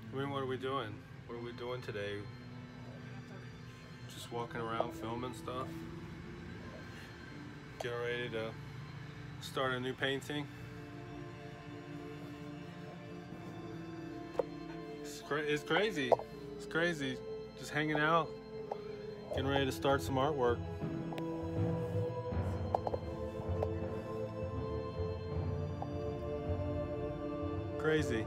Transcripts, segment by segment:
I mean, what are we doing? What are we doing today? Just walking around filming stuff? Getting ready to start a new painting? It's crazy. It's crazy. Just hanging out, getting ready to start some artwork. Crazy.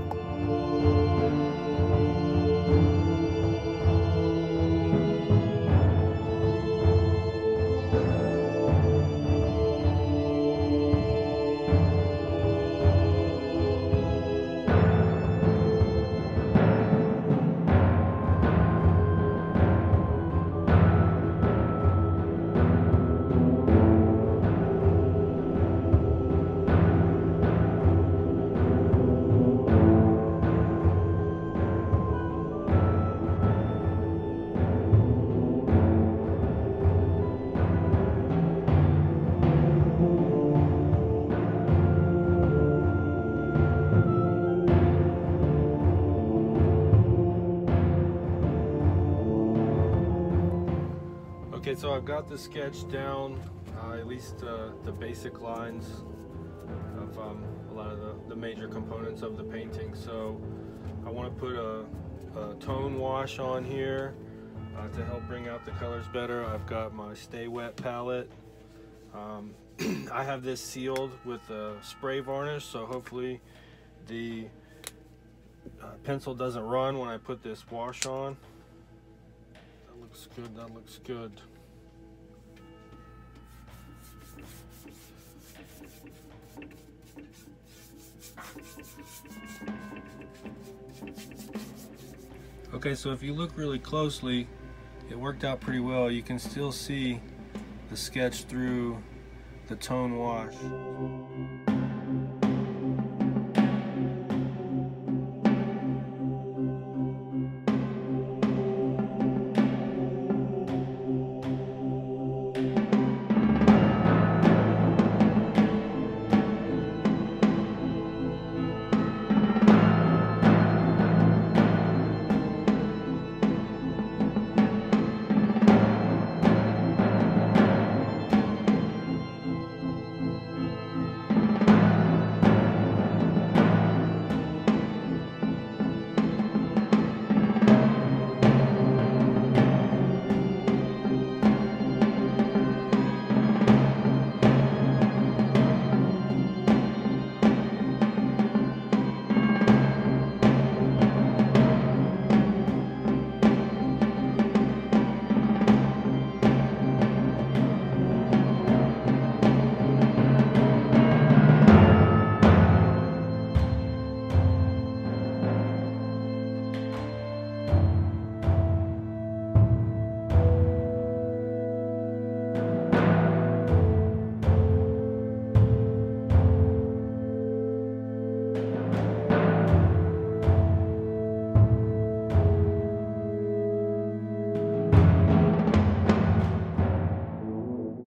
Okay, so I've got the sketch down, at least the basic lines of a lot of the major components of the painting. So I want to put a tone wash on here to help bring out the colors better. I've got my Stay Wet palette. I have this sealed with a spray varnish, so hopefully the pencil doesn't run when I put this wash on. That looks good, that looks good. Okay, so if you look really closely, it worked out pretty well. You can still see the sketch through the tone wash.